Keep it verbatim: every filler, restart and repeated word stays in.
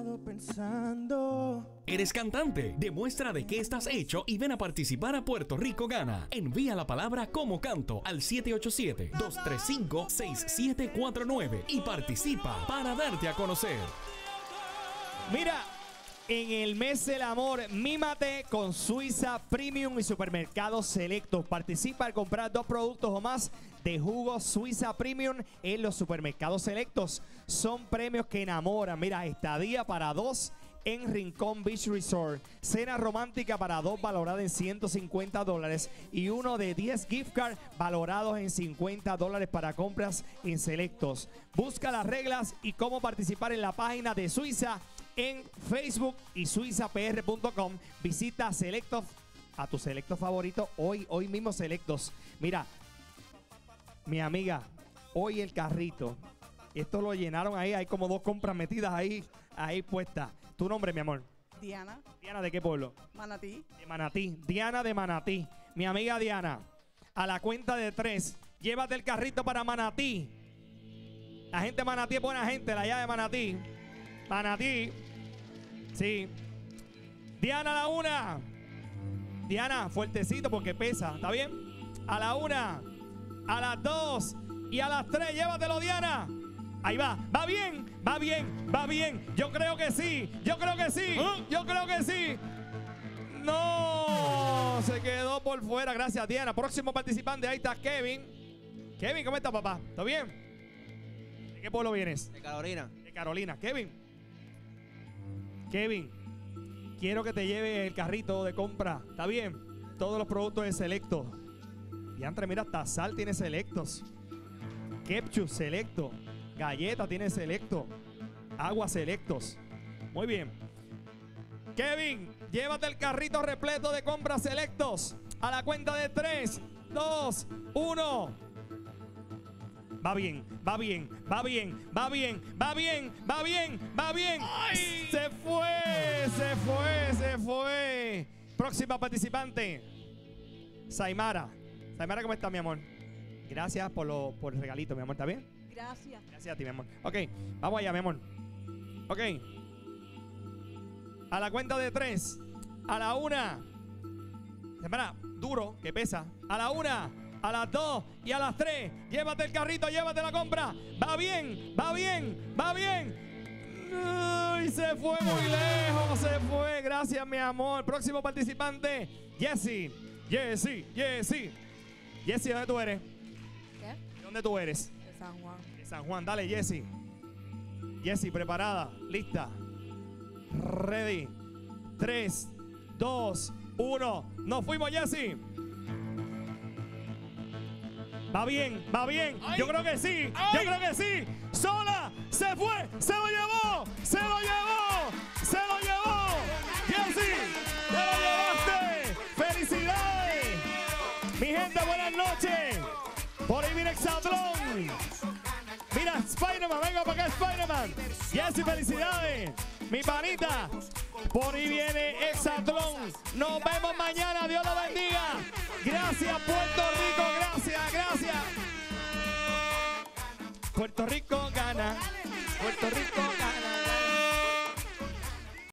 quedo pensando. ¿Eres cantante? Demuestra de qué estás hecho y ven a participar a Puerto Rico Gana. Envía la palabra como canto al siete ocho siete, dos tres cinco, seis siete cuatro nueve y participa para darte a conocer. Mira, en el mes del amor, mímate con Suiza Premium y Supermercados Selectos. Participa al comprar dos productos o más de jugos Suiza Premium en los supermercados selectos. Son premios que enamoran. Mira, estadía para dos en Rincón Beach Resort, cena romántica para dos valorada en ciento cincuenta dólares y uno de diez gift cards valorados en cincuenta dólares para compras en selectos. Busca las reglas y cómo participar en la página de Suiza en Facebook y suiza p r punto com. Visita Selectos, a tu selecto favorito hoy, hoy mismo Selectos. Mira, mi amiga, hoy el carrito, esto lo llenaron ahí, hay como dos compras metidas ahí, ahí puestas. ¿Tu nombre, mi amor? Diana. Diana, ¿de qué pueblo? Manatí. De Manatí. Diana de Manatí. Mi amiga Diana, a la cuenta de tres, llévate el carrito para Manatí. La gente de Manatí es buena gente, la allá de Manatí. Manatí. Sí. Diana, a la una. Diana, fuertecito porque pesa, ¿está bien? A la una, a las dos y a las tres, llévatelo, Diana. Ahí va, va bien, va bien, va bien. Yo creo que sí, yo creo que sí, ¿Eh? yo creo que sí. No, se quedó por fuera. Gracias, Diana. Próximo participante, ahí está Kevin. Kevin, ¿cómo estás, papá? ¿Todo bien? ¿De qué pueblo vienes? De Carolina. De Carolina. Kevin. Kevin, quiero que te lleve el carrito de compra. ¿Está bien? Todos los productos de Selectos. Y entre, mira, hasta sal tiene Selectos. Ketchup Selecto. Galleta tiene Selecto. Agua Selectos. Muy bien. Kevin, llévate el carrito repleto de compras Selectos. A la cuenta de tres, dos, uno. Va bien, va bien, va bien, va bien, va bien, va bien, va bien. ¡Ay! Se fue, se fue, se fue. Próxima participante. Saimara. Saimara, ¿cómo estás, mi amor? Gracias por, lo, por el regalito, mi amor. ¿Está bien? Gracias. Gracias a ti, mi amor. Ok, vamos allá, mi amor. Ok. A la cuenta de tres. A la una. Saimara, duro, que pesa. A la una. A las dos y a las tres, llévate el carrito, llévate la compra. Va bien, va bien, va bien. Uy, se fue muy lejos, se fue. Gracias, mi amor. Próximo participante, Jessy. Jessy, Jessy. Jessy, ¿dónde tú eres? ¿Qué? ¿De dónde tú eres? De San Juan. De San Juan. Dale, Jessy. Jessy, preparada, lista. Ready. tres, dos, uno. Nos fuimos, Jessy. Va bien, va bien. ¡Ay! Yo creo que sí. ¡Ay! Yo creo que sí. Sola. Se fue. Se lo llevó. Se lo llevó. Se lo llevó. Jessy, te lo llevaste. Felicidades. Mi gente, buenas noches. Por ahí viene Exatlón. Mira, Spider-Man. Venga para acá, Spider-Man. Jessy, felicidades. Mi panita. Por ahí viene Exatlón. Nos vemos mañana. Dios lo bendiga. Gracias, Puerto Rico. Gracias, gracias. Puerto Rico gana. Puerto Rico